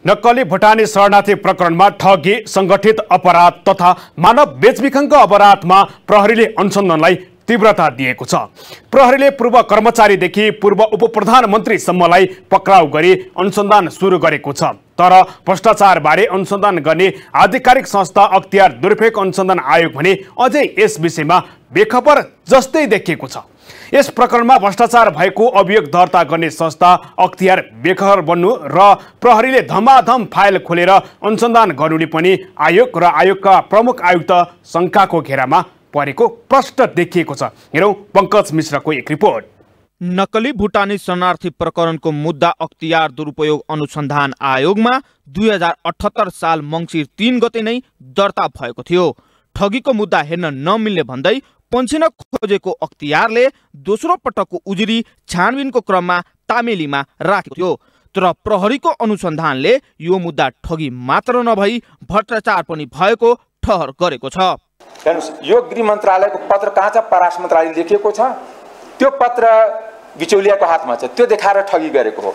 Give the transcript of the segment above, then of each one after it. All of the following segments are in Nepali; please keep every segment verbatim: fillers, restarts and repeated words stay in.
नक्कली भुटानी शरणार्थी प्रकरणमा ठगी, संगठित अपराध तथा मानव बेचबिखनको अपराधमा प्रहरीले अनुसन्धानलाई तीव्रता दिएको छ। प्रहरीले पूर्व कर्मचारीदेखि पूर्व उपप्रधानमन्त्रीसम्मलाई पक्राउ गरी अनुसन्धान सुरु गरेको छ। तर भ्रष्टाचारबारे अनुसन्धान गर्ने आधिकारिक संस्था अख्तियार दुरुपयोग अनुसन्धान आयोग भने अझै यस विषयमा बेखबर जस्तै देखिएको छ। यस प्रकरणमा भ्रष्टाचार भएको अभियोग दर्ता गर्ने संस्था अख्तियार बेखबर बन्नु र प्रहरीले धमाधम फाइल खोलेर अनुसन्धान गर्नुले पनि आयोग र आयोगका प्रमुख आयुक्त शङ्काको घेरामा परेको प्रष्ट देखिएको छ। हेरौँ पंकज मिश्रको एक रिपोर्ट। नक्कली भुटानी शरणार्थी प्रकरणको मुद्दा अख्तियार दुरुपयोग अनुसन्धान आयोगमा दुई हजार अठहत्तर साल मङ्सिर तीन गते नै दर्ता भएको थियो। ठगीको मुद्दा हेर्न नमिल्ने भन्दै पन्छिन खोजेको अख्तियारले दोस्रो पटकको उजुरी छानबिनको क्रममा तामेलीमा राखेको थियो। तर प्रहरीको अनुसन्धानले यो मुद्दा ठगी मात्र नभई भ्रष्टाचार पनि भएको ठहर गरेको छ। यो गृह मन्त्रालयको पत्र कहाँ छ? पराष्ट्र मन्त्रालयले लेखेको छ। त्यो पत्र बिचौलियाको हातमा छ। त्यो देखाएर ठगी गरेको हो।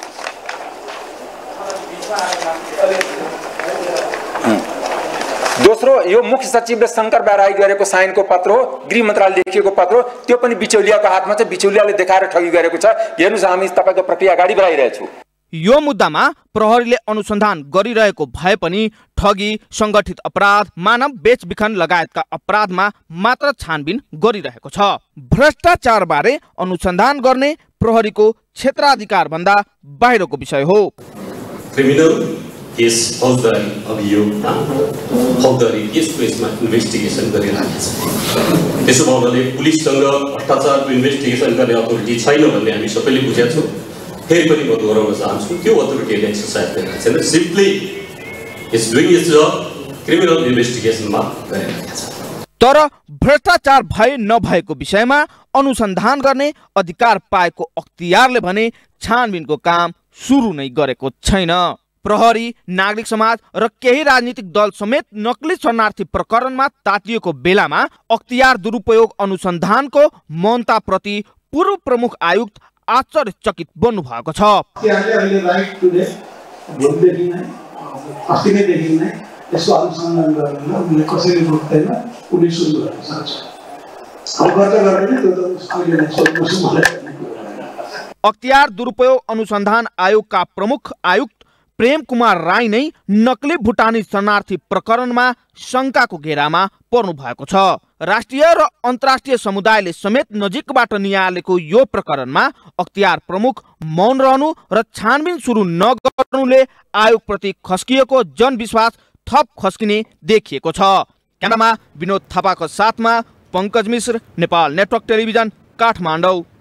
दोस्रो, यो मुख्य सचिवले शङ्कर बाराई गरेको साइनको पत्र हो, गृह मन्त्रालयले लेखिएको पत्र हो। त्यो पनि बिचौलियाको हातमा छ। बिचौलियाले देखाएर ठगी गरेको छ। हेर्नुस्, हामी तपाईको प्रक्रिया अगाडि बढाइरहेछौँ। यो मुद्दामा प्रहरीले अनुसन्धान गरिरहेको भए पनि ठगी, संगठित अपराध, मानव बेचबिखन लगायतका अपराधमा मात्र छानबिन गरिरहेको छ। भ्रष्टाचार बारे अनुसन्धान गर्ने प्रहरीको क्षेत्राधिकार भन्दा बाहिरको विषय हो। क्रिमिनल केस फौजदारी अभियोगमा फौजदारी केसको यसमा इन्भेस्टिगेसन गरिरहेको छ। त्यसो भएकोले पुलिससँग भ्रष्टाचारको इन्भेस्टिगेसन गर्ने अथोरिटी छैन भन्ने हामी सबैले बुझेका छौँ। फेरि पनि म दोहोऱ्याउन चाहन्छु, त्यो अथोरिटीले एक्सर्साइज गरेको छैन। सिम्पली इज डुइङ इट्स जब क्रिमिनल इन्भेस्टिगेसनमा गरिरहेको छ। तर भ्रष्टाचार भए नभएको विषयमा अनुसन्धान गर्ने अधिकार पाएको अख्तियारले भने छानबिनको काम सुरु नै गरेको छैन। प्रहरी, नागरिक समाज र केही राजनीतिक दल समेत नक्कली शरणार्थी प्रकरणमा तातिएको बेलामा अख्तियार दुरुपयोग अनुसन्धानको मौनताप्रति पूर्व प्रमुख आयुक्त आश्चर्यचकित बन्नु भएको छ। अख्तियार दुरुपयोग अनुसन्धान आयोगका प्रमुख आयुक्त प्रेम कुमार राई नै नक्कली भुटानी शरणार्थी प्रकरणमा शङ्काको घेरामा पर्नु भएको छ। राष्ट्रिय र अन्तर्राष्ट्रिय समुदायले समेत नजिकबाट निहालेको यो प्रकरणमा अख्तियार प्रमुख मौन रहनु र छानबिन सुरु नगर्नुले आयोगप्रति खस्किएको जनविश्वास थप खस्किने देखिएको छ। क्यामेरामा विनोद थापाको साथमा पंकज मिश्र, नेपाल नेटवर्क टेलिभिजन, काठमाडौँ।